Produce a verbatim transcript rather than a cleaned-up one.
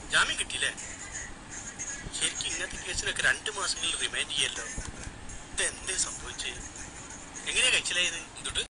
ജാമ്യം കിട്ടിയില്ലേ? ശരിക്കും ഇങ്ങനത്തെ കേസിലൊക്കെ രണ്ടു മാസങ്ങളിൽ റിമാൻഡ് ചെയ്യല്ലോ. ഇതെന്തേ സംഭവിച്ചേ? എങ്ങനെയാ കഴിച്ചിലായത്?